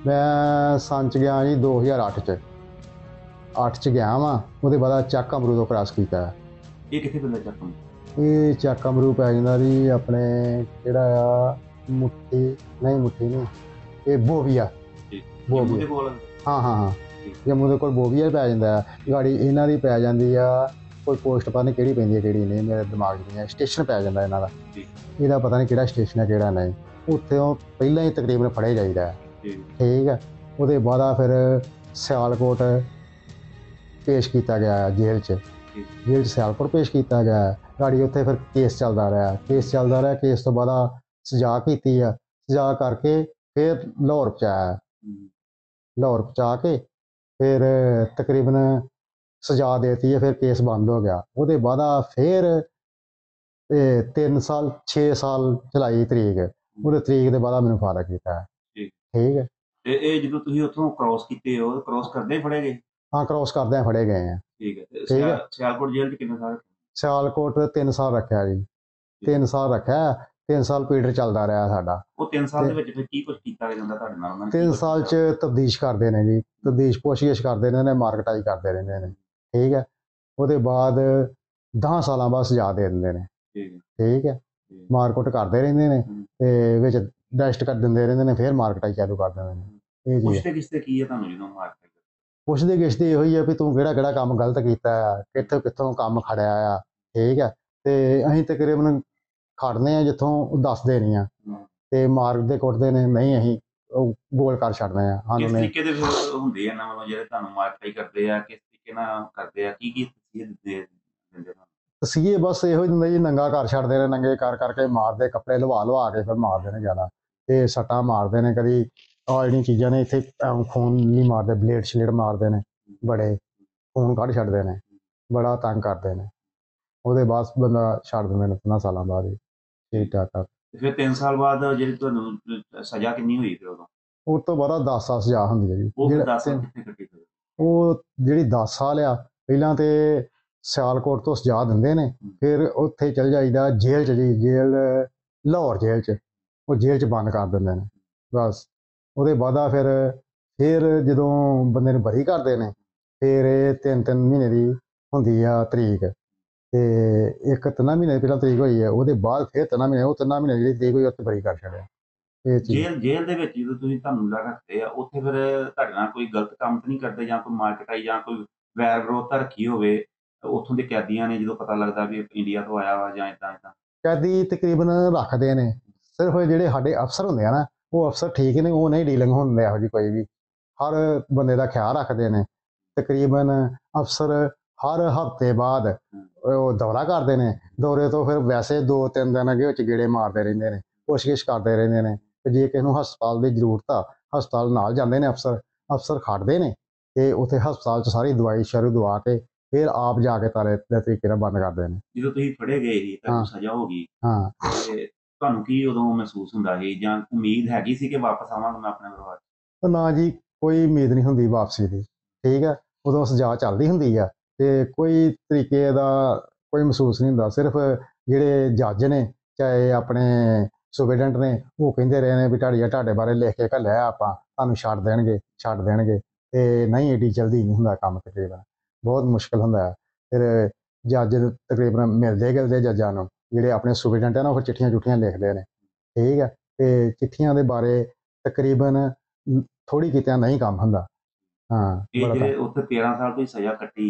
मैं सन च गया जी 2008 च 8 च गया वा। ਉਹਦੇ ਬਾਅਦ ਚੱਕ ਅਮਰੂ ਤੋਂ ਕ੍ਰਾਸ ਕੀਤਾ। ਇਹ ਕਿੱਥੇ ਪੈਂਦਾ ਚੱਕ ਅਮਰੂ? ਇਹ ਚੱਕ ਅਮਰੂ ਪੈ ਜਾਂਦਾ ਜੀ ਆਪਣੇ ਜਿਹੜਾ ਆ ਮੁੱਠੀ ਨਹੀਂ ਇਹ ਬੋਵੀਆ। ਜੰਮੂ ਦੇ ਕੋਲ? ਹਾਂ ਜੰਮੂ ਦੇ ਕੋਲ ਬੋਵੀਆ ਪੈ ਜਾਂਦਾ ਆ। ਗਾੜੀ ਇਹਨਾਂ ਦੀ ਪੈ ਜਾਂਦੀ ਆ ਕੋਈ ਪੋਸਟ ਪਤਾ ਨਹੀਂ ਕਿਹੜੀ ਪੈਂਦੀ ਹੈ ਕਿਹੜੀ ਨਹੀਂ, ਮੇਰੇ ਦਿਮਾਗ 'ਚ ਨਹੀਂ ਹੈ। ਸਟੇਸ਼ਨ ਪੈ ਜਾਂਦਾ ਇਹਨਾਂ ਦਾ, ਇਹਦਾ ਪਤਾ ਨਹੀਂ ਕਿਹੜਾ ਸਟੇਸ਼ਨ ਹੈ ਕਿਹੜਾ ਨਹੀਂ। ਉੱਥੋਂ ਪਹਿਲਾਂ ਹੀ ਤਕਰੀਬਨ ਫੜੇ ਜਾਈਦਾ ਹੈ। ਠੀਕ ਹੈ। ਉਹਦੇ ਬਾਅਦ ਫਿਰ ਸਿਆਲਕੋਟ ਪੇਸ਼ ਕੀਤਾ ਗਿਆ ਜੇਲ੍ਹ 'ਚ ਸਿਆਲਕੋਟ ਪੇਸ਼ ਕੀਤਾ ਗਿਆ। ਗਾੜੀ ਉੱਥੇ ਫਿਰ ਕੇਸ ਚੱਲਦਾ ਰਿਹਾ ਕੇਸ ਤੋਂ ਬਾਅਦ ਸਜ਼ਾ ਕੀਤੀ ਆ। ਸਜ਼ਾ ਕਰਕੇ ਫਿਰ ਲਾਹੌਰ ਪਹੁੰਚਾ ਕੇ ਫਿਰ ਤਕਰੀਬਨ ਸਜ਼ਾ ਦੇਤੀ ਹੈ। ਫਿਰ ਕੇਸ ਬੰਦ ਹੋ ਗਿਆ। ਉਹਦੇ ਬਾਅਦ ਫਿਰ 3 ਸਾਲ 6 ਸਾਲ ਚਲਾਈ ਤਰੀਕ। ਉਹਦੇ ਤਰੀਕ ਦੇ ਬਾਅਦ ਮੈਨੂੰ ਫਾਰਗ ਕੀਤਾ। ਠੀਕ ਹੈ। ਇਹ ਜਦੋਂ ਤੁਸੀਂ ਉੱਥੋਂ ਕ੍ਰੋਸ ਕੀਤੇ ਹੋ, ਕ੍ਰੋਸ ਕਰਦੇ ਹੀ ਫੜੇ ਗਏ? ਹਾਂ, ਕ੍ਰੋਸ ਕਰਦਿਆਂ ਫੜੇ ਗਏ ਆ। ਠੀਕ ਹੈ। ਸਿਆਲਕੋਟ ਜੇਲ੍ਹ 'ਚ ਕਿੰਨੇ ਸਾਲ? ਸਿਆਲਕੋਟ 3 ਸਾਲ ਰੱਖਿਆ ਜੀ। 3 ਸਾਲ ਰੱਖਿਆ। 3 ਸਾਲ ਪੀਰੀਅਡ ਚੱਲਦਾ ਰਿਹਾ ਸਾਡਾ। ਉਹ 3 ਸਾਲ ਦੇ ਵਿੱਚ ਫਿਰ ਕੀ ਕੁਝ ਕੀਤਾ ਜਾਂਦਾ ਤੁਹਾਡੇ ਨਾਲ? 3 ਸਾਲ 'ਚ ਤਬਦੀਸ਼ ਕਰਦੇ ਨੇ ਜੀ, ਪੁੱਛਗਿੱਛ ਕਰਦੇ ਨੇ, ਮਾਰਕਟਾਈ ਕਰਦੇ ਰਹਿੰਦੇ ਨੇ। ਠੀਕ ਹੈ। ਉਹਦੇ ਬਾਅਦ 10 ਸਾਲਾਂ ਬਾਅਦ ਸਜ਼ਾ ਦੇ ਦਿੰਦੇ ਨੇ। ਠੀਕ ਹੈ। ਮਾਰਕੁੱਟ ਕਰਦੇ ਰਹਿੰਦੇ ਨੇ ਤੇ ਵਿੱਚ ਡੈਸਟ ਕਰ ਦਿੰਦੇ ਰਹਿੰਦੇ ਨੇ, ਫਿਰ ਮਾਰਕਟਾਈ ਚਾਲੂ ਕਰ ਦਿੰਦੇ ਨੇ। ਇਹ ਪੁੱਛਦੇ ਕਿਸਤੇ ਕੀ ਹੈ ਤੁਹਾਨੂੰ ਜਦੋਂ ਮਾਰਕਟਾਈ? ਪੁੱਛਦੇ ਕਿਸ਼ਤੇ ਇਹੋ ਹੀ ਆ ਵੀ ਤੂੰ ਕਿਹੜਾ ਕੰਮ ਗਲਤ ਕੀਤਾ ਆ, ਕਿੱਥੋਂ ਕੰਮ ਖੜਿਆ ਆ। ਠੀਕ ਹੈ। ਤੇ ਅਸੀਂ ਤਕਰੀਬਨ ਖੜਨੇ ਆ ਜਿੱਥੋਂ ਉਹ ਦੱਸਦੇ ਨਹੀਂ ਆ ਤੇ ਮਾਰਦੇ ਕੁੱਟਦੇ ਨੇ, ਨਹੀਂ ਅਸੀਂ ਉਹ ਗੋਲ ਕਰ ਛੱਡਦੇ ਆ। ਕਿਸ ਤਰੀਕੇ ਦੇ ਹੁੰਦੇ ਆ ਇਹਨਾਂ ਵੱਲੋਂ ਜਿਹੜੇ ਤੁਹਾਨੂੰ ਮਾਰਕਟਾਈ ਕਰਦੇ ਆ? ਕਿਸ ਤਰੀਕੇ ਨਾਲ ਕਰਦੇ ਆ? ਕੀ ਤਸੀਹੇ ਦਿੰਦੇ? ਤਸੀਹੇ ਬਸ ਇਹੋ ਹੀ ਦਿੰਦੇ ਜੀ, ਨੰਗਾ ਕਰ ਛੱਡਦੇ ਨੇ, ਨੰਗੇ ਕਰ ਕਰਕੇ ਮਾਰਦੇ, ਕੱਪੜੇ ਲਵਾ ਕੇ ਫਿਰ ਮਾਰਦੇ ਨੇ ਜ਼ਿਆਦਾ। ਤੇ ਸੱਟਾਂ ਮਾਰਦੇ ਨੇ, ਕਦੀ ਆਹ ਜਿਹੜੀਆਂ ਚੀਜ਼ਾਂ ਨੇ ਇੱਥੇ ਖੂਨ ਨਹੀਂ ਮਾਰਦੇ, ਬਲੇਡ ਸ਼ਲੇਡ ਮਾਰਦੇ ਨੇ, ਬੜੇ ਖੂਨ ਕੱਢ ਛੱਡਦੇ ਨੇ, ਬੜਾ ਤੰਗ ਕਰਦੇ ਨੇ। ਉਹਦੇ ਬਾਅਦ ਬੰਦਾ ਛੱਡ ਦਿੰਦੇ ਨੇ 3 ਸਾਲਾਂ ਬਾਅਦ ਹੀ। ਠੀਕ ਠਾਕ। ਫਿਰ 3 ਸਾਲ ਬਾਅਦ ਜਿਹੜੀ ਤੁਹਾਨੂੰ ਸਜ਼ਾ ਕਿੰਨੀ ਹੋਈ ਫਿਰ ਉਦੋਂ? ਉਸ ਤੋਂ ਬਾਅਦ 10 ਸਾਲ ਸਜ਼ਾ ਹੁੰਦੀ ਹੈ ਜੀ। ਉਹ 10 ਸਾਲ ਕਿੱਥੇ ਕੱਟੀ? ਉਹ ਜਿਹੜੀ 10 ਸਾਲ ਆ, ਪਹਿਲਾਂ ਤੇ ਸਿਆਲਕੋਟ ਤੋਂ ਸਜ਼ਾ ਦਿੰਦੇ ਨੇ, ਫਿਰ ਉੱਥੇ ਚਲ ਜਾਈਦਾ ਜੇਲ੍ਹ 'ਚ ਜੀ, ਲਾਹੌਰ ਜੇਲ੍ਹ 'ਚ। ਉਹ ਜੇਲ੍ਹ 'ਚ ਬੰਦ ਕਰ ਦਿੰਦੇ ਨੇ ਬਸ। ਉਹਦੇ ਬਾਅਦ ਫਿਰ ਜਦੋਂ ਬੰਦੇ ਨੂੰ ਬਰੀ ਕਰਦੇ ਨੇ, ਫਿਰ ਇਹ 3 ਮਹੀਨੇ ਦੀ ਹੁੰਦੀ ਆ ਤਰੀਕ। ਤੇ 3 ਮਹੀਨੇ ਪਹਿਲਾਂ ਤਰੀਕ ਹੋਈ ਹੈ, ਉਹਦੇ ਬਾਅਦ ਫਿਰ 3 ਮਹੀਨੇ, ਉਹ 3 ਮਹੀਨੇ ਜਿਹੜੀ ਤਰੀਕ ਹੋਈ ਉੱਥੇ ਬਰੀ ਕਰ ਛੱਡਿਆ। ਜੇਲ੍ਹ ਦੇ ਵਿੱਚ ਜਦੋਂ ਤੁਸੀਂ ਤੁਹਾਨੂੰ ਰੱਖਦੇ ਆ, ਉੱਥੇ ਫਿਰ ਤੁਹਾਡੇ ਨਾਲ ਕੋਈ ਗਲਤ ਕੰਮ ਤਾਂ ਨਹੀਂ ਕਰਦੇ, ਜਾਂ ਕੋਈ ਮਾਰਕਟਾਈ ਜਾਂ ਕੋਈ ਵੈਰ ਵਿਰੋਧਤਾ ਰੱਖੀ ਹੋਵੇ ਉੱਥੋਂ ਦੇ ਕੈਦੀਆਂ ਨੇ, ਜਦੋਂ ਪਤਾ ਲੱਗਦਾ ਵੀ ਇੰਡੀਆ ਤੋਂ ਆਇਆ ਵਾ ਜਾਂ ਇੱਦਾਂ? ਕੈਦੀ ਤਕਰੀਬਨ ਰੱਖਦੇ ਨੇ, ਸਿਰਫ ਜਿਹੜੇ ਸਾਡੇ ਅਫਸਰ ਹੁੰਦੇ ਆ ਨਾ, ਉਹ ਅਫਸਰ ਠੀਕ ਨੇ, ਉਹ ਨਹੀਂ ਡੀਲਿੰਗ ਹੁੰਦੇ ਇਹੋ ਜਿਹੀ ਕੋਈ ਵੀ। ਹਰ ਬੰਦੇ ਦਾ ਖਿਆਲ ਰੱਖਦੇ ਨੇ। ਤਕਰੀਬਨ ਅਫਸਰ ਹਰ ਹਫ਼ਤੇ ਬਾਅਦ ਉਹ ਦੌਰਾ ਕਰਦੇ ਨੇ। ਦੌਰੇ ਤੋਂ ਫਿਰ ਵੈਸੇ 2-3 ਦਿਨ ਅੱਗੇ ਵਿੱਚ ਗੇੜੇ ਮਾਰਦੇ ਰਹਿੰਦੇ ਨੇ, ਪੁੱਛਗਿੱਛ ਕਰਦੇ ਰਹਿੰਦੇ ਨੇ। ਤੇ ਜੇ ਕਿਸੇ ਨੂੰ ਹਸਪਤਾਲ ਦੀ ਜ਼ਰੂਰਤ ਆ, ਹਸਪਤਾਲ ਨਾਲ ਜਾਂਦੇ ਨੇ ਅਫਸਰ ਖੜਦੇ ਨੇ ਤੇ ਉੱਥੇ ਹਸਪਤਾਲ 'ਚ ਸਾਰੀ ਦਵਾਈ ਸ਼ਰੂ ਦਵਾ ਕੇ ਫਿਰ ਆਪ ਜਾ ਕੇ ਤਾਰੇ ਦੇ ਤਰੀਕੇ ਨਾਲ ਬੰਦ ਕਰਦੇ ਨੇ। ਜਦੋਂ ਤੁਸੀਂ ਫੜੇ ਗਏ ਸੀ, ਤੁਹਾਨੂੰ ਸਜ਼ਾ ਹੋ ਗਈ, ਤੇ ਤੁਹਾਨੂੰ ਕੀ ਉਦੋਂ ਮਹਿਸੂਸ ਹੁੰਦਾ ਸੀ, ਜਾਂ ਉਮੀਦ ਹੈਗੀ ਸੀ ਕਿ ਵਾਪਸ ਆਵਾਂਗਾ ਮੈਂ ਆਪਣੇ ਪਰਿਵਾਰ 'ਚ? ਨਾ ਜੀ, ਕੋਈ ਉਮੀਦ ਨਹੀਂ ਹੁੰਦੀ ਵਾਪਸੀ ਦੀ। ਠੀਕ ਹੈ। ਉਦੋਂ ਸਜ਼ਾ ਚੱਲਦੀ ਹੁੰਦੀ ਆ ਤੇ ਕੋਈ ਤਰੀਕੇ ਦਾ ਕੋਈ ਮਹਿਸੂਸ ਨਹੀਂ ਹੁੰਦਾ। ਸਿਰਫ ਜਿਹੜੇ ਜੱਜ ਨੇ, ਚਾਹੇ ਆਪਣੇ ਸੁਪਰਡੈਂਟ ਨੇ, ਉਹ ਕਹਿੰਦੇ ਰਹੇ ਨੇ ਵੀ ਤੁਹਾਡੇ ਬਾਰੇ ਲਿਖ ਕੇ ਘੱਲਿਆ ਆਪਾਂ, ਤੁਹਾਨੂੰ ਛੱਡ ਦੇਣਗੇ। ਤੇ ਨਹੀਂ, ਏਡੀ ਜਲਦੀ ਨਹੀਂ ਹੁੰਦਾ ਕੰਮ, ਤਕਰੀਬਨ ਬਹੁਤ ਮੁਸ਼ਕਿਲ ਹੁੰਦਾ ਹੈ। ਫਿਰ ਜੱਜ ਤਕਰੀਬਨ ਮਿਲਦੇ ਜੱਜਾਂ ਨੂੰ, ਜਿਹੜੇ ਆਪਣੇ ਸੁਪਰਡੈਂਟ ਆ ਨਾ, ਉਹ ਚਿੱਠੀਆਂ ਲਿਖਦੇ ਨੇ। ਠੀਕ ਹੈ। ਤੇ ਚਿੱਠੀਆਂ ਦੇ ਬਾਰੇ ਤਕਰੀਬਨ ਥੋੜ੍ਹੀ ਕਿਤੇ ਨਹੀਂ ਕੰਮ ਹੁੰਦਾ। ਜਿਹੜੇ ਉੱਥੇ 13 ਸਾਲ ਦੀ ਸਜ਼ਾ ਕੱਟੀ,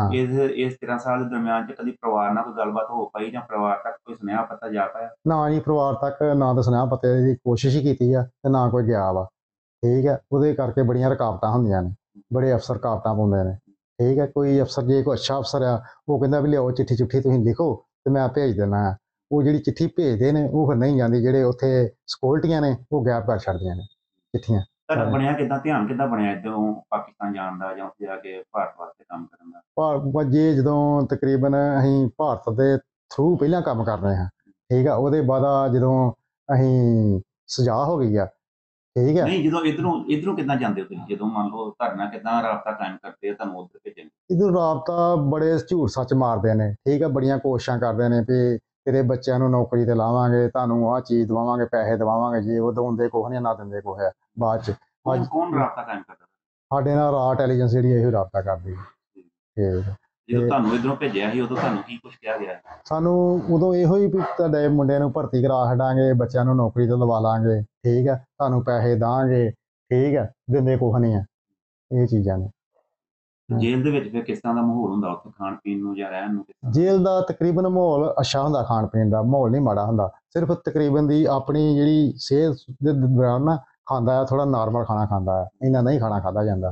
ਇਸ 13 ਸਾਲ ਦੇ ਦਰਮਿਆਨ 'ਚ ਕਦੀ ਪਰਿਵਾਰ ਨਾਲ ਕੋਈ ਗੱਲਬਾਤ ਹੋ ਪਾਈ, ਜਾਂ ਪਰਿਵਾਰ ਤੱਕ ਕੋਈ ਸੁਨੇਹਾ ਪਤਾ ਜਾ ਪਾਇਆ? ਨਾ ਜੀ, ਪਰਿਵਾਰ ਤੱਕ ਨਾ ਤਾਂ ਸੁਨੇਹਾ ਪਤੇ ਦੀ ਕੋਸ਼ਿਸ਼ ਹੀ ਕੀਤੀ ਆ ਤੇ ਨਾ ਕੋਈ ਗਿਆ ਵਾ। ਠੀਕ ਹੈ। ਉਹਦੇ ਕਰਕੇ ਬੜੀਆਂ ਰੁਕਾਵਟਾਂ ਹੁੰਦੀਆਂ ਨੇ, ਬੜੇ ਅਫਸਰ ਰੁਕਾਵਟਾਂ ਪਾਉਂਦੇ ਨੇ। ਠੀਕ ਹੈ। ਕੋਈ ਅਫਸਰ, ਜੇ ਕੋਈ ਅੱਛਾ ਅਫਸਰ ਆ, ਉਹ ਕਹਿੰਦਾ ਵੀ ਲਿਆਓ ਚਿੱਠੀ ਤੁਸੀਂ ਲਿਖੋ ਤੇ ਮੈਂ ਭੇਜ ਦਿੰਦਾ ਆ। ਉਹ ਜਿਹੜੀ ਚਿੱਠੀ ਭੇਜਦੇ ਨੇ ਉਹ ਫਿਰ ਨਹੀਂ ਜਾਂਦੀ। ਜਿਹੜੇ ਉੱਥੇ ਸਕਿਉਰਟੀਆਂ ਨੇ, ਉਹ ਗਾਇਬ ਕਰ ਛੱਡਦੀਆਂ ਨੇ ਚਿੱਠੀਆਂ। ਤੁਹਾਡਾ ਬਣਿਆ ਕਿੱਦਾਂ, ਧਿਆਨ ਕਿੱਦਾਂ ਬਣਿਆ ਇੱਧਰੋਂ ਪਾਕਿਸਤਾਨ ਜਾਣ ਦਾ, ਜਾਂ ਉੱਥੇ ਜਾ ਕੇ ਭਾਰਤ ਵਾਸਤੇ ਕੰਮ ਕਰਨ ਦਾ? ਜਦੋਂ ਤਕਰੀਬਨ ਅਸੀਂ ਭਾਰਤ ਦੇ ਥਰੂ ਪਹਿਲਾਂ ਕੰਮ ਕਰ ਰਹੇ ਹਾਂ। ਠੀਕ ਆ। ਉਹਦੇ ਬਾਅਦ ਜਦੋਂ ਅਸੀਂ ਸਜ਼ਾ ਹੋ ਗਈ ਆ। ਠੀਕ ਹੈ। ਨਹੀਂ, ਜਦੋਂ ਇੱਧਰੋਂ ਕਿੱਦਾਂ ਜਾਂਦੇ ਹੋ ਤੁਸੀਂ? ਜਦੋਂ ਮੰਨ ਲਓ ਤੁਹਾਡੇ ਨਾਲ ਕਿੱਦਾਂ ਰਾਬਤਾ ਕਾਇਮ ਕਰਦੇ ਆ, ਤੁਹਾਨੂੰ ਉੱਧਰ ਭੇਜਣ? ਇੱਧਰ ਰਾਬਤਾ ਬੜੇ ਝੂਠ ਸੱਚ ਮਾਰਦੇ ਨੇ। ਠੀਕ ਹੈ। ਬੜੀਆਂ ਕੋਸ਼ਿਸ਼ਾਂ ਕਰਦੇ ਨੇ ਵੀ ਤੇਰੇ ਬੱਚਿਆਂ ਨੂੰ ਨੌਕਰੀ ਤੇ ਲਾਵਾਂਗੇ, ਤੁਹਾਨੂੰ ਆਹ ਚੀਜ਼ ਦਵਾਵਾਂਗੇ, ਪੈਸੇ ਦਵਾਵਾਂਗੇ, ਜੇ ਉਹ ਦਿੰਦੇ ਕੁਛ ਨਹੀਂ, ਨਾ ਦਿੰਦੇ ਕੁਛ ਹੈ। ਬਾਅਦ 'ਚ ਕੌਣ ਅੱਜ ਕੌਣ ਰਾਬਤਾ ਕਾਇਮ ਕਰਦਾ? ਸਾਡੇ ਨਾਲ ਰਾਹ ਇੰਟੈਲੀਜੈਂਸ ਜਿਹੜੀ ਇਹੋ ਰਾਬਤਾ ਕਰਦੀ ਹੈ। ਤੇ ਜਦੋਂ ਤੁਹਾਨੂੰ ਇਧਰੋਂ ਭੇਜਿਆ ਸੀ ਉਦੋਂ ਤੁਹਾਨੂੰ ਕੀ ਕੁਝ ਕਿਹਾ ਗਿਆ? ਸਾਨੂੰ ਉਦੋਂ ਇਹੋ ਹੀ ਵੀ ਤੁਹਾਡੇ ਮੁੰਡੇ ਨੂੰ ਭਰਤੀ ਕਰਾ ਛੱਡਾਂਗੇ, ਬੱਚਿਆਂ ਨੂੰ ਨੌਕਰੀ ਤੇ ਲਵਾ ਲਾਂਗੇ, ਠੀਕ ਹੈ, ਤੁਹਾਨੂੰ ਪੈਸੇ ਦਾਂਗੇ, ਠੀਕ ਹੈ, ਦਿੰਦੇ ਕੁਛ ਨਹੀਂ ਆ, ਇਹ ਚੀਜ਼ਾਂ ਨੇ। ਜੇਲ੍ਹ ਦੇ ਵਿੱਚ ਫਿਰ ਕਿਸ ਤਰ੍ਹਾਂ ਦਾ ਮਾਹੌਲ ਹੁੰਦਾ ਉੱਥੇ, ਖਾਣ ਪੀਣ ਨੂੰ ਜਾਂ ਰਹਿਣ ਨੂੰ? ਜੇਲ੍ਹ ਦਾ ਤਕਰੀਬਨ ਮਾਹੌਲ ਅੱਛਾ ਹੁੰਦਾ, ਖਾਣ ਪੀਣ ਦਾ ਮਾਹੌਲ ਨਹੀਂ ਮਾੜਾ ਹੁੰਦਾ। ਸਿਰਫ ਤਕਰੀਬਨ ਦੀ ਆਪਣੀ ਜਿਹੜੀ ਸਿਹਤ ਦੇ ਦੌਰਾਨ ਨਾ ਖਾਂਦਾ ਆ, ਥੋੜਾ ਨਾਰਮਲ ਖਾਣਾ ਖਾਂਦਾ ਆ, ਇੰਨਾ ਨਹੀਂ ਖਾਣਾ ਖਾਧਾ ਜਾਂਦਾ।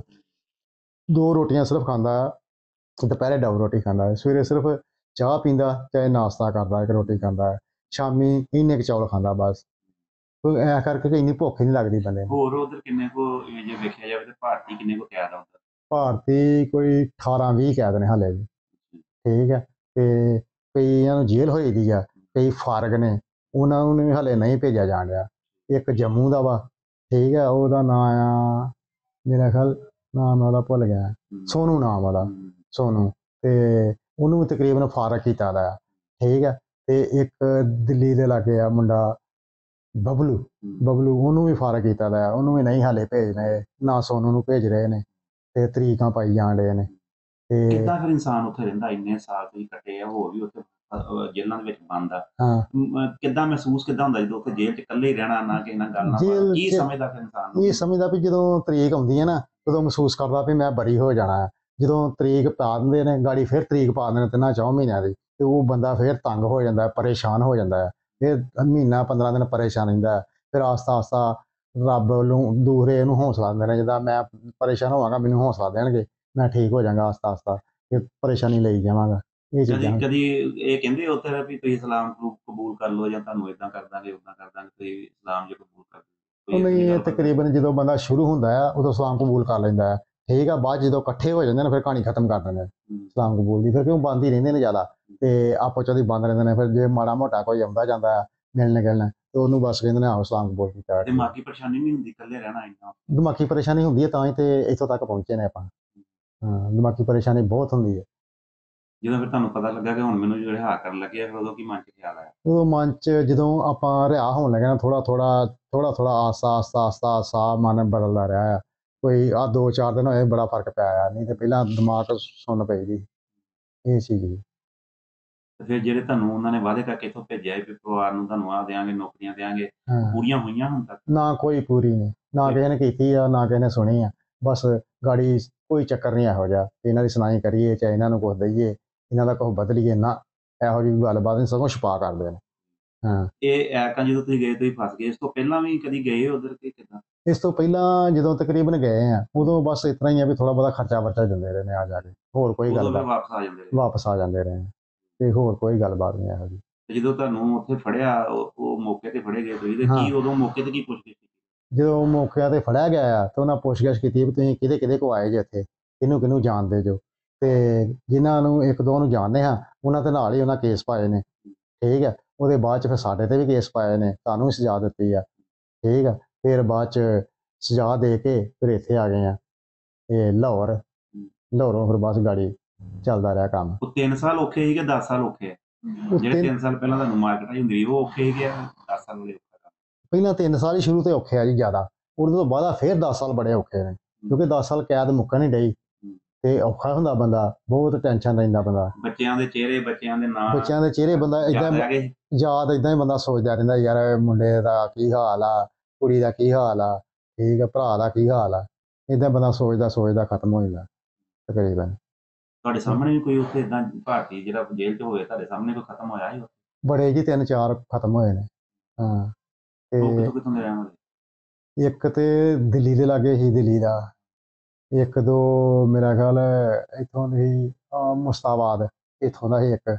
2 ਰੋਟੀਆਂ ਸਿਰਫ ਖਾਂਦਾ ਆ, ਦੁਪਹਿਰੇ ਡਬਲ ਰੋਟੀ ਖਾਂਦਾ ਹੈ, ਸਵੇਰੇ ਸਿਰਫ ਚਾਹ ਪੀਂਦਾ, ਚਾਹੇ ਨਾਸ਼ਤਾ ਕਰਦਾ, 1 ਰੋਟੀ ਖਾਂਦਾ ਹੈ, ਸ਼ਾਮੀ ਇੰਨੇ ਕੁ ਚੌਲ ਖਾਂਦਾ ਬਸ। ਕੋਈ ਐ ਕਰਕੇ ਕਿ ਇੰਨੀ ਭੁੱਖ ਨਹੀਂ ਲੱਗਦੀ ਬੰਦੇ ਨੂੰ। ਹੋਰ ਉਧਰ ਕਿੰਨੇ ਕੋ ਜੇ ਵੇਖਿਆ ਜਾਵੇ ਤਾਂ ਭਾਰਤੀ ਕਿੰਨੇ ਕੋ ਕੈਦ ਆ ਉੱਧਰ? ਭਾਰਤੀ ਕੋਈ 18-20 ਕੈਦ ਨੇ ਹਾਲੇ ਵੀ, ਠੀਕ ਹੈ, ਤੇ ਕਈਆਂ ਨੂੰ ਜੇਲ੍ਹ ਹੋਈ ਦੀ ਆ, ਕਈ ਫਾਰਗ ਨੇ, ਉਹਨਾਂ ਨੂੰ ਵੀ ਹਾਲੇ ਨਹੀਂ ਭੇਜਿਆ ਜਾਣ ਰਿਹਾ। ਇੱਕ ਜੰਮੂ ਦਾ ਵਾ, ਠੀਕ ਹੈ, ਉਹਦਾ ਨਾਂ ਆ, ਮੇਰਾ ਖਿਆਲ ਨਾਮ ਉਹਦਾ ਭੁੱਲ ਗਿਆ, ਸੋਨੂ ਨਾਮ ਉਹਦਾ, ਸੋਨੂ, ਤੇ ਉਹਨੂੰ ਵੀ ਤਕਰੀਬਨ ਫਾਰਗ ਕੀਤਾ ਦਾ ਆ, ਠੀਕ ਹੈ। ਤੇ ਇੱਕ ਦਿੱਲੀ ਦੇ ਲਾਗੇ ਆ ਮੁੰਡਾ ਬਬਲੂ, ਉਹਨੂੰ ਵੀ ਫਾਰਗ ਕੀਤਾ ਦਾ ਆ, ਉਹਨੂੰ ਵੀ ਨਹੀਂ ਹਾਲੇ ਭੇਜ ਰਹੇ, ਨਾ ਸੋਨੂ ਨੂੰ ਭੇਜ ਰਹੇ ਨੇ, ਤੇ ਤਰੀਕਾਂ ਪਾਈ ਜਾਣ ਰਹੇ ਨੇ। ਤੇ ਕਿੱਦਾਂ ਫਿਰ ਇਨਸਾਨ ਉੱਥੇ ਰਹਿੰਦਾ, ਇੰਨੇ ਸਾਲ ਤੁਸੀਂ ਕੱਟੇ ਆ, ਹੋਰ ਵੀ ਉੱਥੇ ਜੇਲ੍ਹਾਂ ਦੇ ਵਿੱਚ ਬੰਦ ਆ, ਕਿੱਦਾਂ ਮਹਿਸੂਸ ਕਿੱਦਾਂ ਹੁੰਦਾ ਜਦੋਂ ਉੱਥੇ ਜੇਲ੍ਹ 'ਚ ਇਕੱਲੇ ਹੀ ਰਹਿਣਾ, ਨਾ ਕਿਸੇ ਨਾਲ ਗੱਲ ਨਾ ਬਾਤ? ਕੀ ਸਮਝਦਾ ਫਿਰ ਇਨਸਾਨ? ਇਹ ਸਮਝਦਾ ਵੀ ਜਦੋਂ ਤਰੀਕ ਆਉਂਦੀ ਹੈ ਨਾ, ਉਦੋਂ ਮਹਿਸੂਸ ਕਰਦਾ ਵੀ ਮੈਂ ਬਰੀ ਹੋ ਜਾਣਾ ਹੈ। ਜਦੋਂ ਤਰੀਕ ਪਾ ਦਿੰਦੇ ਨੇ, ਗਾੜੀ ਫਿਰ ਤਰੀਕ ਪਾ ਦਿੰਦੇ ਨੇ 3-4 ਮਹੀਨਿਆਂ ਦੀ, ਤੇ ਉਹ ਬੰਦਾ ਫਿਰ ਤੰਗ ਹੋ ਜਾਂਦਾ, ਪਰੇਸ਼ਾਨ ਹੋ ਜਾਂਦਾ ਹੈ। ਫਿਰ ਮਹੀਨਾ 15 ਦਿਨ ਪਰੇਸ਼ਾਨ ਰਹਿੰਦਾ, ਫਿਰ ਆਸਤਾ ਆਸਤਾ ਰੱਬ ਨੂੰ ਦੂਸਰੇ ਇਹਨੂੰ ਹੌਸਲਾ ਦਿੰਦੇ ਨੇ, ਜਿੱਦਾਂ ਮੈਂ ਪਰੇਸ਼ਾਨ ਹੋਵਾਂਗਾ ਮੈਨੂੰ ਹੌਸਲਾ ਦੇਣਗੇ, ਮੈਂ ਠੀਕ ਹੋ ਜਾਵਾਂਗਾ ਆਸਤਾ ਆਸਤਾ, ਫਿਰ ਪਰੇਸ਼ਾਨੀ ਲਈ ਜਾਵਾਂਗਾ। ਇਹ ਚੀਜ਼ਾਂ ਕਦੀ ਇਹ ਕਹਿੰਦੇ ਉੱਥੇ ਵੀ ਤੁਸੀਂ ਇਸਲਾਮ ਕਬੂਲ ਕਰ ਲਓ, ਜਾਂ ਤੁਹਾਨੂੰ ਇਦਾਂ ਕਰ ਦਾਂਗੇ ਉਦਾਂ ਕਰ ਦਾਂਗੇ, ਤੁਸੀਂ ਇਸਲਾਮ ਜੇ ਕਬੂਲ ਕਰ ਉਹ ਨਹੀਂ, ਤਕਰੀਬਨ ਜਦੋਂ ਬੰਦਾ ਸ਼ੁਰੂ ਹੁੰਦਾ ਆ ਉਦੋਂ ਇਸਲਾਮ ਕਬੂਲ ਕਰ ਲੈਂਦਾ ਹੈ, ਠੀਕ ਆ। ਬਾਅਦ ਜਦੋਂ ਇਕੱਠੇ ਹੋ ਜਾਂਦੇ ਨੇ ਫਿਰ ਕਹਾਣੀ ਖਤਮ ਕਰ ਦਿੰਦੇ ਨੇ ਇਸਲਾਮ ਕਬੂਲ ਦੀ, ਫਿਰ ਕਿਉਂ ਬੰਦ ਹੀ ਰਹਿੰਦੇ ਨੇ ਜ਼ਿਆਦਾ, ਤੇ ਆਪੋ ਚ ਬੰਦ ਰਹਿੰਦੇ ਨੇ। ਫਿਰ ਜੇ ਮਾੜਾ ਮੋਟਾ ਕੋਈ ਆਉਂਦਾ ਜਾਂਦਾ ਹੈ ਮਿਲਣ ਗਿਲਣ, ਤੇ ਉਹਨੂੰ ਬਸ ਕਹਿੰਦੇ ਨੇ ਆਹੋ ਇਸਲਾਮ ਕਬੂਲ ਕੀਤਾ। ਦਿਮਾਗੀ ਪਰੇਸ਼ਾਨੀ ਨਹੀਂ ਹੁੰਦੀ ਇਕੱਲੇ ਰਹਿਣਾ? ਇੰਨਾ ਦਿਮਾਗੀ ਪਰੇਸ਼ਾਨੀ ਹੁੰਦੀ ਹੈ, ਤਾਂ ਹੀ ਤੇ ਇੱਥੋਂ ਤੱਕ ਪਹੁੰਚੇ ਨੇ ਆਪਾਂ। ਹਾਂ, ਦਿਮਾਗੀ ਪਰੇਸ਼ਾਨੀ ਬਹੁਤ ਹੁੰਦੀ ਹੈ। ਜਦੋਂ ਫਿਰ ਤੁਹਾਨੂੰ ਪਤਾ ਲੱਗਾ ਕਿ ਹੁਣ ਮੈਨੂੰ ਜਿਹੜੇ ਰਿਹਾ ਕਰਨ ਲੱਗੇ, ਫਿਰ ਉਦੋਂ ਕੀ ਮਨ 'ਚ ਖਿਆਲ ਆਇਆ? ਉਦੋਂ ਮਨ 'ਚ ਜਦੋਂ ਆਪਾਂ ਰਿਹਾ ਹੋਣ ਲੱਗੇ ਨਾ, ਥੋੜਾ ਆਸਤਾ ਮਨ ਬਦਲਦਾ ਰਿਹਾ ਆ। ਕੋਈ 2-4 ਦਿਨ ਹੋਏ ਬੜਾ ਫਰਕ ਪਿਆ ਆ, ਨਹੀਂ ਤੇ ਪਹਿਲਾਂ ਦਿਮਾਗ ਸੁੰਨ ਪਈ ਦੀ ਇਹ ਚੀਜ਼ ਦੀ। ਤੇ ਫਿਰ ਜਿਹੜੇ ਤੁਹਾਨੂੰ ਉਹਨਾਂ ਨੇ ਵਾਅਦੇ ਕਰਕੇ ਇੱਥੋਂ ਭੇਜਿਆ ਵੀ ਪਰਿਵਾਰ ਨੂੰ ਤੁਹਾਨੂੰ ਆਹ ਦਿਆਂਗੇ, ਨੌਕਰੀਆਂ ਦਿਆਂਗੇ, ਪੂਰੀਆਂ ਹੋਈਆਂ ਹੁਣ ਤੱਕ? ਨਾ ਕੋਈ ਪੂਰੀ ਨਹੀਂ, ਨਾ ਕਿਸੇ ਨੇ ਕੀਤੀ ਆ, ਨਾ ਕਿਸੇ ਨੇ ਸੁਣੀ ਆ। ਬਸ ਗਾੜੀ ਕੋਈ ਚੱਕਰ ਨਹੀਂ ਇਹੋ ਜਿਹਾ, ਇਹਨਾਂ ਦੀ ਸੁਣਾਈ ਕਰੀਏ, ਚਾਹੇ ਇਹਨਾਂ ਨੂੰ ਕੁਛ ਦਈਏ, ਇਹਨਾਂ ਦਾ ਕੁਛ ਬਦਲੀਏ, ਨਾ ਇਹੋ ਜਿਹੀ ਗੱਲਬਾਤ ਨਹੀਂ, ਸਗੋਂ ਛੁਪਾ ਕਰਦੇ ਨੇ। ਹਾਂ, ਇਹ ਐਰਕਾਂ ਜਦੋਂ ਤੁਸੀਂ ਗਏ ਤੁਸੀਂ ਫਸ ਗਏ, ਇਸ ਤੋਂ ਪਹਿਲਾਂ ਵੀ ਕਦੀ ਗਏ ਉਧਰ ਕਿ ਕਿੱਦਾਂ? ਇਸ ਤੋਂ ਪਹਿਲਾਂ ਜਦੋਂ ਤਕਰੀਬਨ ਗਏ ਆ, ਉਦੋਂ ਬਸ ਇਸ ਤਰ੍ਹਾਂ ਹੀ ਆ ਵੀ ਥੋੜਾ ਬਹੁਤਾ ਖਰਚਾ ਵਰਚਾ ਦਿੰਦੇ ਰਹੇ ਨੇ ਆ ਜਾ ਕੇ, ਹੋਰ ਕੋਈ ਗੱਲ ਨਹੀਂ। ਵਾਪਸ ਆ ਜਾਂਦੇ ਰਹੇ, ਤੇ ਹੋਰ ਕੋਈ ਗੱਲਬਾਤ ਨਹੀਂ ਇਹੋ ਜਿਹੀ। ਜਦੋਂ ਤੁਹਾਨੂੰ ਉੱਥੇ ਫੜਿਆ, ਉਹ ਮੌਕੇ ਤੇ ਫੜੇ ਗਏ ਤੁਸੀਂ, ਤੇ ਕੀ ਉਦੋਂ ਮੌਕੇ ਤੇ ਕੀ ਪੁੱਛਦੇ ਸੀ? ਜਦੋਂ ਮੌਕੇ ਤੇ ਫੜਿਆ ਗਿਆ ਆ, ਤੇ ਉਹਨਾਂ ਪੁੱਛਗਿੱਛ ਕੀਤੀ ਵੀ ਤੁਸੀਂ ਕਿਹਦੇ ਕੋ ਆਏ ਜੇ ਇੱਥੇ, ਕਿਹਨੂੰ ਜਾਣਦੇ ਜੋ, ਤੇ ਜਿਨ੍ਹਾਂ ਨੂੰ 1-2 ਨੂੰ ਜਾਣਦੇ ਹਾਂ ਉਹਨਾਂ ਦੇ ਨਾਲ ਹੀ ਉਹਨਾਂ ਕੇਸ ਪਾਏ ਨੇ, ਠੀਕ ਹੈ। ਉਹਦੇ ਬਾਅਦ 'ਚ ਫਿਰ ਸਾਡੇ ਤੇ ਵੀ ਕੇਸ ਪਾਏ ਨੇ, ਤੁਹਾਨੂੰ ਵੀ ਸਜ਼ਾ ਦਿੱਤੀ ਆ, ਠੀਕ ਆ। ਫਿਰ ਬਾਅਦ 'ਚ ਸਜ਼ਾ ਦੇ ਕੇ ਫਿਰ ਇੱਥੇ ਆ ਗਏ ਆ, ਇਹ ਲਾਹੌਰੋਂ ਫਿਰ ਬਸ ਗਾੜੀ ਚੱਲਦਾ ਰਿਹਾ ਕੰਮ। ਉਹ 3 ਸਾਲ ਔਖੇ ਸੀਗੇ, 10 ਸਾਲ ਔਖੇ ਆ? ਜਿਹੜੇ 3 ਸਾਲ ਪਹਿਲਾਂ ਤੁਹਾਨੂੰ ਮਾਰਕੀਟ ਹੁੰਦੀ ਸੀ ਉਹ ਔਖੇ ਸੀਗੇ, 10 ਸਾਲ ਵਾਲੇ ਔਖਾ? ਪਹਿਲਾਂ 3 ਸਾਲ ਹੀ ਸ਼ੁਰੂ ਤੇ ਔਖੇ ਆ ਜੀ ਜ਼ਿਆਦਾ, ਉਹਦੇ ਤੋਂ ਬਾਅਦ ਫਿਰ 10 ਸਾਲ ਬੜੇ ਔਖੇ ਨੇ, ਕਿਉਂਕਿ 10 ਸਾਲ ਕੈਦ ਮੁੱਕਣ ਨਹੀਂ ਡਈ, ਤੇ ਔਖਾ ਹੁੰਦਾ ਬੰਦਾ, ਬਹੁਤ ਟੈਨਸ਼ਨ ਰਹਿੰਦਾ ਬੰਦਾ। ਬੱਚਿਆਂ ਦੇ ਚਿਹਰੇ, ਬੱਚਿਆਂ ਦੇ ਬੰਦਾ ਏਦਾਂ ਯਾਦ ਏਦਾਂ ਹੀ ਬੰਦਾ ਸੋਚਦਾ ਰਹਿੰਦਾ, ਯਾਰ ਮੁੰਡੇ ਦਾ ਕੀ ਹਾਲ ਆ, ਕੁੜੀ ਦਾ ਕੀ ਹਾਲ ਆ, ਠੀਕ ਆ, ਭਰਾ ਦਾ ਕੀ ਹਾਲ ਆ, ਏਦਾਂ ਬੰਦਾ ਸੋਚਦਾ ਖਤਮ ਹੋ ਜਾਂਦਾ ਤਕਰੀਬਨ। ਤੁਹਾਡੇ ਸਾਹਮਣੇ ਵੀ ਕੋਈ ਉੱਥੇ ਏਦਾਂ ਭਾਰਤੀ ਜਿਹੜਾ ਜੇਲ੍ਹ 'ਚ ਹੋਏ, ਤੁਹਾਡੇ ਸਾਹਮਣੇ ਕੋਈ ਖਤਮ ਹੋਇਆ ਸੀ? ਬੜੇ ਜੀ 3-4 ਖਤਮ ਹੋਏ ਨੇ। ਹਾਂ, ਤੇ ਕਿੱਥੋਂ ਦੇ ਰਹਿਣ ਵਾਲੇ? ਇੱਕ ਤੇ ਦਿੱਲੀ ਦੇ ਲਾਗੇ ਸੀ, ਦਿੱਲੀ ਦਾ, 1-2 ਮੇਰਾ ਖਿਆਲ ਇੱਥੋਂ ਦੀ ਮੁਸਤਾਬਾਦ ਇੱਥੋਂ ਦਾ ਸੀ, ਇੱਕ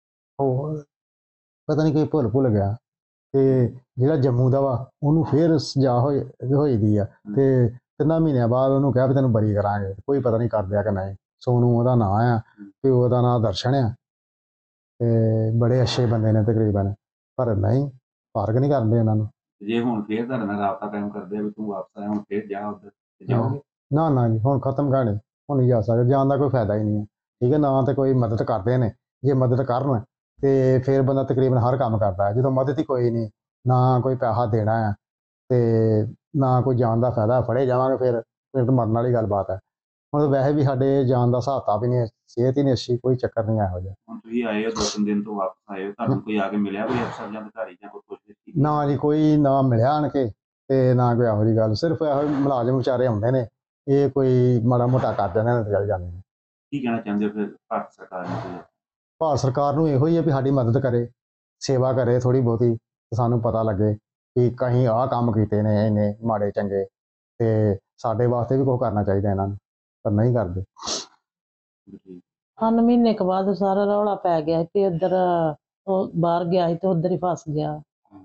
ਹੋਰ ਪਤਾ ਨਹੀਂ ਕੋਈ ਭੁੱਲ ਗਿਆ। ਤੇ ਜਿਹੜਾ ਜੰਮੂ ਦਾ ਵਾ ਉਹਨੂੰ ਫਿਰ ਸਜ਼ਾ ਹੋਈ ਦੀ ਆ, ਤੇ 3 ਮਹੀਨਿਆਂ ਬਾਅਦ ਉਹਨੂੰ ਕਿਹਾ ਵੀ ਤੈਨੂੰ ਬਰੀ ਕਰਾਂਗੇ, ਕੋਈ ਪਤਾ ਨਹੀਂ ਕਰਦੇ ਕਿ ਨਹੀਂ। ਸੋਨੂ ਉਹਦਾ ਨਾਂ ਆ, ਤੇ ਉਹਦਾ ਨਾਂ ਦਰਸ਼ਨ ਆ, ਤੇ ਬੜੇ ਅੱਛੇ ਬੰਦੇ ਨੇ ਤਕਰੀਬਨ, ਪਰ ਨਹੀਂ ਫਰਕ ਨਹੀਂ ਕਰਦੇ ਇਹਨਾਂ ਨੂੰ। ਜੇ ਹੁਣ ਫੇਰ ਤੁਹਾਡੇ ਨਾਲ ਰਾਬਤਾ ਕਾਇਮ ਕਰਦੇ ਆ ਵੀ ਤੂੰ ਵਾਪਸ ਆਇਆ, ਹੁਣ ਫੇਰ ਜਾ ਉੱਧਰ, ਜਾਓਗੇ? ਨਾ ਜੀ, ਹੁਣ ਖਤਮ ਕਹਾਣੀ, ਹੁਣ ਨਹੀਂ ਜਾ ਸਕਦੇ, ਜਾਣ ਦਾ ਕੋਈ ਫਾਇਦਾ ਹੀ ਨਹੀਂ ਹੈ, ਠੀਕ ਹੈ। ਨਾ ਤੇ ਕੋਈ ਮਦਦ ਕਰਦੇ ਨੇ, ਜੇ ਮਦਦ ਕਰਨ ਤੇ ਫਿਰ ਬੰਦਾ ਤਕਰੀਬਨ ਹਰ ਕੰਮ ਕਰਦਾ ਹੈ, ਜਦੋਂ ਮਦਦ ਹੀ ਕੋਈ ਨਹੀਂ, ਨਾ ਕੋਈ ਪੈਸਾ ਦੇਣਾ ਆ, ਤੇ ਨਾ ਕੋਈ ਜਾਣ ਦਾ ਫਾਇਦਾ, ਫੜੇ ਜਾਵਾਂਗੇ ਫਿਰ ਤਾਂ ਮਰਨ ਵਾਲੀ ਗੱਲਬਾਤ ਹੈ। ਹੁਣ ਵੈਸੇ ਵੀ ਸਾਡੇ ਜਾਣ ਦਾ ਹਿਸਾਬ ਕਿਤਾਬ ਹੀ ਨਹੀਂ, ਸਿਹਤ ਹੀ ਨਹੀਂ ਅੱਛੀ, ਕੋਈ ਚੱਕਰ ਨਹੀਂ ਇਹੋ ਜਿਹਾ। ਹੁਣ ਤੁਸੀਂ ਆਏ ਹੋ 2-3 ਦਿਨ ਤੋਂ ਵਾਪਸ ਆਏ ਹੋ, ਤੁਹਾਨੂੰ ਕੋਈ ਆ ਕੇ ਮਿਲਿਆ ਕੋਈ ਅਫਸਰ ਜਾਂ ਅਧਿਕਾਰੀ ਜਾਂ ਕੋਈ ਪੁੱਛਗਿੱਛ ਕੀਤੀ? ਨਾ ਜੀ, ਕੋਈ ਨਾ ਮਿਲਿਆ ਆਣ ਕੇ ਤੇ ਨਾ ਕੋਈ ਇਹੋ ਜਿਹੀ ਗੱਲ, ਸਿਰਫ ਇਹੋ ਮੁਲਾਜ਼ਮ ਵਿਚਾਰੇ ਆਉਂਦੇ ਨੇ, ਇਹ ਕੋਈ ਮਾੜਾ ਮੋਟਾ ਕਰ ਦਿੰਦੇ ਨੇ ਤੇ ਚੱਲ ਜਾਂਦੇ ਨੇ। ਕੀ ਕਹਿਣਾ ਚਾਹੁੰਦੇ ਹੋ ਫਿਰ ਭਾਰਤ ਸਰਕਾਰ ਨੂੰ ਕੋਈ? ਭਾਰਤ ਸਰਕਾਰ ਨੂੰ ਇਹੋ ਹੀ ਹੈ ਵੀ ਸਾਡੀ ਮਦਦ ਕਰੇ, ਸੇਵਾ ਕਰੇ ਥੋੜ੍ਹੀ ਬਹੁਤੀ, ਤੇ ਸਾਨੂੰ ਪਤਾ ਲੱਗੇ ਕਿ ਕਹੀਂ ਆਹ ਕੰਮ ਕੀਤੇ ਨੇ ਇਹਨੇ ਮਾੜੇ ਚੰਗੇ, ਤੇ ਸਾਡੇ ਵਾਸਤੇ ਵੀ ਕੁਛ ਕਰਨਾ ਚਾਹੀਦਾ ਇਹਨਾਂ ਨੂੰ, ਪਰ ਨਹੀਂ ਕਰਦੇ। ਸਾਨੂੰ ਮਹੀਨੇ ਕੁ ਬਾਅਦ ਸਾਰਾ ਰੌਲਾ ਪੈ ਗਿਆ ਕਿ ਉੱਧਰ ਉਹ ਬਾਹਰ ਗਿਆ ਸੀ ਤੇ ਉੱਧਰ ਹੀ ਫਸ ਗਿਆ।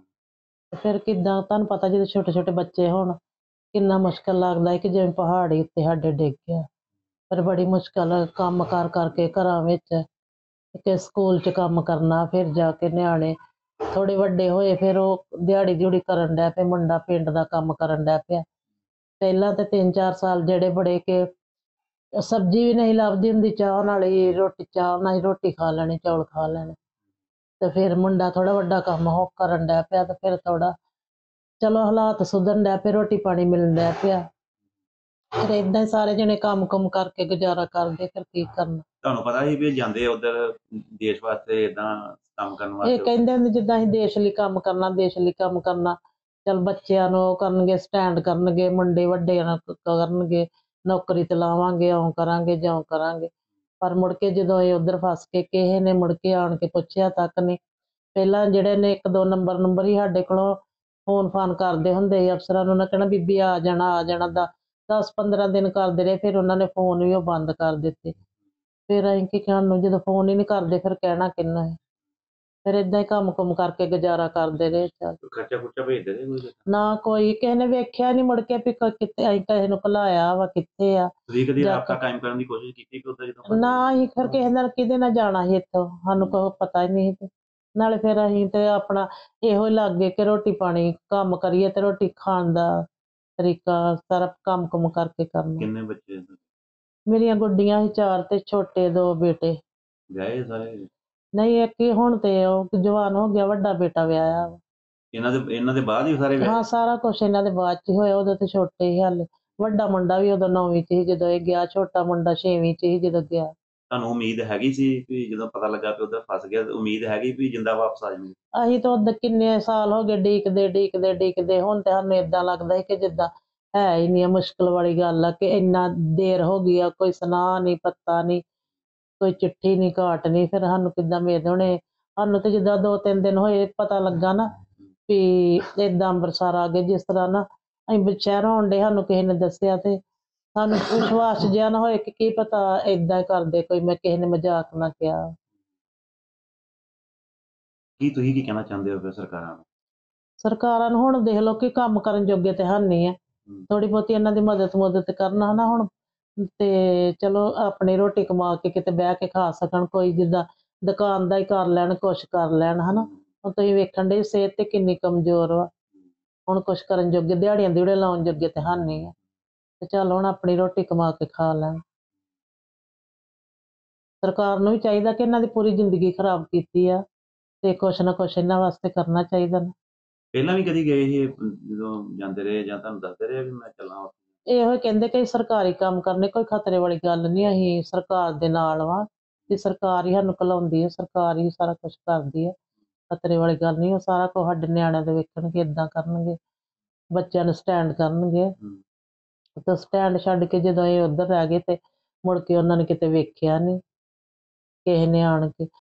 ਤੇ ਫਿਰ ਕਿੱਦਾਂ, ਤੁਹਾਨੂੰ ਪਤਾ ਜਦੋਂ ਛੋਟੇ ਛੋਟੇ ਬੱਚੇ ਹੋਣ ਕਿੰਨਾ ਮੁਸ਼ਕਿਲ ਲੱਗਦਾ ਹੈ ਕਿ ਜਿਵੇਂ ਪਹਾੜੀ ਉੱਤੇ ਸਾਡੇ ਡਿੱਗ ਗਿਆ। ਪਰ ਬੜੀ ਮੁਸ਼ਕਿਲ ਕੰਮ ਕਰ ਕਰਕੇ ਘਰਾਂ ਵਿੱਚ, ਕਿ ਸਕੂਲ 'ਚ ਕੰਮ ਕਰਨਾ, ਫਿਰ ਜਾ ਕੇ ਨਿਆਣੇ ਥੋੜ੍ਹੇ ਵੱਡੇ ਹੋਏ, ਫਿਰ ਉਹ ਦਿਹਾੜੀ ਦਿਹੂੜੀ ਕਰਨ ਡਿਆ ਪਿਆ, ਮੁੰਡਾ ਪਿੰਡ ਦਾ ਕੰਮ ਕਰਨ ਡਿਆ ਪਿਆ। ਪਹਿਲਾਂ ਤਾਂ 3-4 ਸਾਲ ਜਿਹੜੇ ਬੜੇ ਕਿ ਸਬਜ਼ੀ ਵੀ ਨਹੀਂ ਲੱਭਦੀ ਹੁੰਦੀ, ਚਾਹ ਨਾਲ ਹੀ ਰੋਟੀ, ਚਾਹ ਨਾਲ ਹੀ ਰੋਟੀ ਖਾ ਲੈਣੀ, ਚੌਲ ਖਾ ਲੈਣੇ। ਤੇ ਫਿਰ ਮੁੰਡਾ ਥੋੜ੍ਹਾ ਵੱਡਾ ਕੰਮ ਉਹ ਕਰਨ ਡਿਆ ਪਿਆ, ਤੇ ਫਿਰ ਥੋੜ੍ਹਾ ਚਲੋ ਹਾਲਾਤ ਸੁਧਰਨ ਡਿਆ ਪਏ, ਰੋਟੀ ਪਾਣੀ ਮਿਲਣ ਡਿਆ ਪਿਆ। ਫਿਰ ਏਦਾਂ ਹੀ ਸਾਰੇ ਜਣੇ ਕੰਮ ਕੁਮ ਕਰਕੇ ਗੁਜ਼ਾਰਾ ਕਰਦੇ, ਫਿਰ ਕੀ ਕਰਨਾ। ਤੁਹਾਨੂੰ ਪਤਾ ਸੀ ਵੀ ਜਾਂਦੇ ਆ ਉੱਧਰ ਦੇਸ਼ ਵਾਸਤੇ ਏਦਾਂ ਕੰਮ ਕਰਨ ਇਹ ਵਾਸਤੇ? ਕਹਿੰਦੇ ਹੁੰਦੇ ਜਿੱਦਾਂ ਅਸੀਂ ਦੇਸ਼ ਲਈ ਕੰਮ ਕਰਨਾ, ਦੇਸ਼ ਲਈ ਕੰਮ ਕਰਨਾ, ਚਲ ਬੱਚਿਆਂ ਨੂੰ ਉਹ ਕਰਨਗੇ, ਸਟੈਂਡ ਕਰਨਗੇ, ਮੁੰਡੇ ਵੱਡੇ ਕਰਨਗੇ, ਨੌਕਰੀ ਤੇ ਲਾਵਾਂਗੇ, ਇਉਂ ਕਰਾਂਗੇ ਜਿਉਂ ਕਰਾਂਗੇ। ਪਰ ਮੁੜ ਕੇ ਜਦੋਂ ਇਹ ਉੱਧਰ ਫਸ ਕੇ, ਕਿਸੇ ਨੇ ਮੁੜ ਕੇ ਆਣ ਕੇ ਪੁੱਛਿਆ ਤੱਕ ਨਹੀਂ। ਪਹਿਲਾਂ ਜਿਹੜੇ ਨੇ 1-2 ਨੰਬਰ ਹੀ ਸਾਡੇ ਕੋਲੋਂ ਫੋਨ ਫਾਨ ਕਰਦੇ ਹੁੰਦੇ ਸੀ ਅਫਸਰਾਂ ਨੂੰ, ਉਹਨਾਂ ਕਹਿਣਾ ਬੀਬੀ ਆ ਜਾਣਾ ਆ ਜਾਣਾ, 10-15 ਦਿਨ ਕਰਦੇ ਰਹੇ, ਫਿਰ ਉਹਨਾਂ ਨੇ ਫੋਨ ਵੀ ਉਹ ਬੰਦ ਕਰ ਦਿੱਤੇ। ਫਿਰ ਅਸੀਂ ਕੀ ਸਾਨੂੰ ਜਦੋਂ ਫੋਨ ਹੀ ਨਹੀਂ ਕਰਦੇ ਫਿਰ ਕਹਿਣਾ ਕਿਹਨੂੰ ਹੈ। ਫਿਰ ਏਦਾਂ ਹੀ ਕੰਮ ਕੁਮ ਕਰਕੇ ਗੁਜ਼ਾਰਾ ਕਰਦੇ ਰਹੇ। ਚੱਲ ਖਰਚਾ ਖੁਰਚਾ ਭੇਜਦੇ ਰਹੇ ਕੋਈ? ਨਾ ਕੋਈ ਕਿਸੇ ਨੇ ਵੇਖਿਆ ਨਹੀਂ ਮੁੜ ਕੇ ਵੀ ਕਿਤੇ ਅਸੀਂ ਕਿਸੇ ਨੂੰ ਘਲਾਇਆ ਵਾ, ਕਿੱਥੇ ਆ। ਤੁਸੀਂ ਕਦੀ ਰਾਬਤਾ ਕਾਇਮ ਕਰਨ ਦੀ ਕੋਸ਼ਿਸ਼ ਕੀਤੀ ਕਿ ਉੱਧਰ ਜਦੋਂ? ਨਾ, ਅਸੀਂ ਫਿਰ ਕਿਸੇ ਨਾਲ ਕਿਹਦੇ ਨਾਲ ਜਾਣਾ ਸੀ ਇੱਥੋਂ, ਸਾਨੂੰ ਕੋਈ ਪਤਾ ਹੀ ਨਹੀਂ ਸੀ। ਨਾਲੇ ਫਿਰ ਅਸੀਂ ਤੇ ਆਪਣਾ ਇਹੋ ਹੀ ਲੱਗ ਗਏ ਕਿ ਰੋਟੀ ਪਾਣੀ ਕੰਮ ਕਰੀਏ ਤੇ ਰੋਟੀ ਖਾਣ ਦਾ ਤਰੀਕਾ ਸਾਰਾ ਕੰਮ ਕੁਮ ਕਰਕੇ ਕਰਨਾ। ਕਿੰਨੇ ਬੱਚੇ? ਮੇਰੀਆਂ ਗੁੱਡੀਆਂ ਸੀ 4 ਤੇ ਛੋਟੇ 2 ਬੇਟੇ। ਵਿਆਹੇ ਸਾਰੇ? ਨਹੀਂ, ਇੱਕ ਹੀ ਹੁਣ ਤੇ ਉਹ ਜਵਾਨ ਹੋ ਗਿਆ, ਵੱਡਾ ਬੇਟਾ ਵਿਆਹਿਆ ਵਾ। ਇਹਨਾਂ ਦੇ ਬਾਅਦ ਹੀ ਸਾਰੇ ਵਿਆਹ? ਹਾਂ, ਸਾਰਾ ਕੁਛ ਇਹਨਾਂ ਦੇ ਬਾਅਦ ਚ ਹੀ ਹੋਇਆ, ਉਦੋਂ ਤੇ ਛੋਟੇ ਹੀ ਹਾਲੇ। ਵੱਡਾ ਮੁੰਡਾ ਵੀ ਉਦੋਂ 9ਵੀਂ ਚ ਸੀ ਜਦੋਂ ਇਹ ਗਿਆ, ਛੋਟਾ ਮੁੰਡਾ 6ਵੀਂ ਚ ਸੀ ਜਦੋਂ ਗਿਆ। ਤੁਹਾਨੂੰ ਉਮੀਦ ਹੈਗੀ ਸੀ ਵੀ ਜਦੋਂ ਪਤਾ ਲੱਗਾ ਕਿ ਉੱਧਰ ਫਸ ਗਿਆ, ਉਮੀਦ ਹੈਗੀ ਵੀ ਜਿੰਦਾ ਵਾਪਸ ਆ ਜਾਣਗੇ? ਅਸੀਂ ਤਾਂ ਉਦੋਂ ਕਿੰਨੇ ਸਾਲ ਹੋ ਗਏ ਡੀਕਦੇ, ਹੁਣ ਤੇ ਸਾਨੂੰ ਏਦਾਂ ਲੱਗਦਾ ਸੀ ਕਿ ਜਿੱਦਾਂ ਹੈ ਹੀ ਨਹੀਂ, ਮੁਸ਼ਕਿਲ ਵਾਲੀ ਗੱਲ ਆ ਕਿ ਇੰਨਾ ਦੇਰ ਹੋ ਗਈ ਆ, ਕੋਈ ਸੁਨਾਹ ਨਹੀਂ, ਪੱਤਾ ਨਹੀਂ, ਕੋਈ ਚਿੱਠੀ ਨਹੀਂ, ਘਾਟ ਨਹੀਂ। ਫਿਰ ਸਾਨੂੰ ਕਿੱਦਾਂ ਉਮੀਦ ਹੋਣੇ, ਸਾਨੂੰ ਤੇ ਜਿੱਦਾਂ 2-3 ਦਿਨ ਹੋਏ ਪਤਾ ਲੱਗਾ ਨਾ ਵੀ ਏਦਾਂ ਅੰਮ੍ਰਿਤਸਰ ਆ ਗਏ, ਜਿਸ ਤਰ੍ਹਾਂ ਨਾ ਅਸੀਂ ਸ਼ਹਿਰੋਂ ਆਉਂਦੇ, ਸਾਨੂੰ ਕਿਸੇ ਨੇ ਦੱਸਿਆ ਤੇ ਸਾਨੂੰ ਵਿਸ਼ਵਾਸ ਜਿਹਾ ਨਾ ਹੋਏ ਕਿ ਕੀ ਪਤਾ ਏਦਾਂ ਕਰਦੇ ਕੋਈ, ਮੈਂ ਕਿਸੇ ਨੇ ਮਜ਼ਾਕ ਨਾ ਕਿਹਾ। ਤੁਸੀਂ ਕੀ ਕਹਿਣਾ ਚਾਹੁੰਦੇ ਹੋ ਫਿਰ ਸਰਕਾਰਾਂ ਨੂੰ? ਸਰਕਾਰਾਂ ਨੂੰ ਹੁਣ ਦੇਖ ਲਓ ਕਿ ਕੰਮ ਕਰਨ ਜੋਗੇ ਤੇ ਹਾਨੀ ਹੈ, ਥੋੜੀ ਬਹੁਤੀ ਇਹਨਾਂ ਦੀ ਮਦਦ ਕਰਨਾ ਨਾ ਹੁਣ, ਤੇ ਚਲੋ ਆਪਣੀ ਰੋਟੀ ਕਮਾ ਕੇ ਕਿਤੇ ਬਹਿ ਕੇ ਖਾ ਸਕਣ, ਕੋਈ ਜਿੱਦਾਂ ਦੁਕਾਨ ਦਾ ਹੀ ਕਰ ਲੈਣ, ਕੁਛ ਕਰ ਲੈਣ ਹਨਾ। ਹੁਣ ਤੁਸੀਂ ਵੇਖਣ ਦੇ ਸਿਹਤ ਤੇ ਕਿੰਨੀ ਕਮਜ਼ੋਰ ਵਾ, ਹੁਣ ਕੁਛ ਕਰਨ ਜੋਗੇ, ਦਿਹਾੜੀਆਂ ਦਿਹੜੇ ਲਾਉਣ ਜੋਗੇ ਤੇ ਹਾਨੀ ਹੈ, ਤੇ ਚੱਲ ਹੁਣ ਆਪਣੀ ਰੋਟੀ ਕਮਾ ਕੇ ਖਾ ਲੈਣ। ਸਰਕਾਰ ਨੂੰ ਵੀ ਚਾਹੀਦਾ ਕਿ ਇਹਨਾਂ ਦੀ ਪੂਰੀ ਜ਼ਿੰਦਗੀ ਖਰਾਬ ਕੀਤੀ ਆ, ਤੇ ਕੁਛ ਨਾ ਕੁਛ ਇਹਨਾਂ ਵਾਸਤੇ ਕਰਨਾ ਚਾਹੀਦਾ ਨਾ। ਪਹਿਲਾਂ ਵੀ ਕਦੀ ਗਏ ਸੀ ਜਦੋਂ ਜਾਂਦੇ ਰਹੇ, ਜਾਂ ਤੁਹਾਨੂੰ ਦੱਸਦੇ ਰਹੇ ਵੀ ਮੈਂ ਚੱਲਾਂ? ਇਹੋ ਹੀ ਕਹਿੰਦੇ ਕਿ ਸਰਕਾਰੀ ਕੰਮ ਕਰਨੇ, ਕੋਈ ਖਤਰੇ ਵਾਲੀ ਗੱਲ ਨਹੀਂ, ਅਸੀਂ ਸਰਕਾਰ ਦੇ ਨਾਲ ਵਾ, ਤੇ ਸਰਕਾਰ ਹੀ ਸਾਨੂੰ ਘਲਾਉਂਦੀ ਹੈ, ਸਰਕਾਰ ਹੀ ਸਾਰਾ ਕੁਛ ਕਰਦੀ ਹੈ, ਖਤਰੇ ਵਾਲੀ ਗੱਲ ਨਹੀਂ। ਉਹ ਸਾਰਾ ਕੁਛ ਸਾਡੇ ਨਿਆਣਿਆਂ ਦੇ ਵੇਖਣਗੇ, ਏਦਾਂ ਕਰਨਗੇ, ਬੱਚਿਆਂ ਨੂੰ ਸਟੈਂਡ ਕਰਨਗੇ। ਤੇ ਸਟੈਂਡ ਛੱਡ ਕੇ ਜਦੋਂ ਇਹ ਉੱਧਰ ਰਹਿ ਗਏ ਤੇ ਮੁੜ ਕੇ ਉਹਨਾਂ ਨੇ ਕਿਤੇ ਵੇਖਿਆ ਨਹੀਂ ਕਿਸੇ ਨੇ ਆਣ ਕੇ।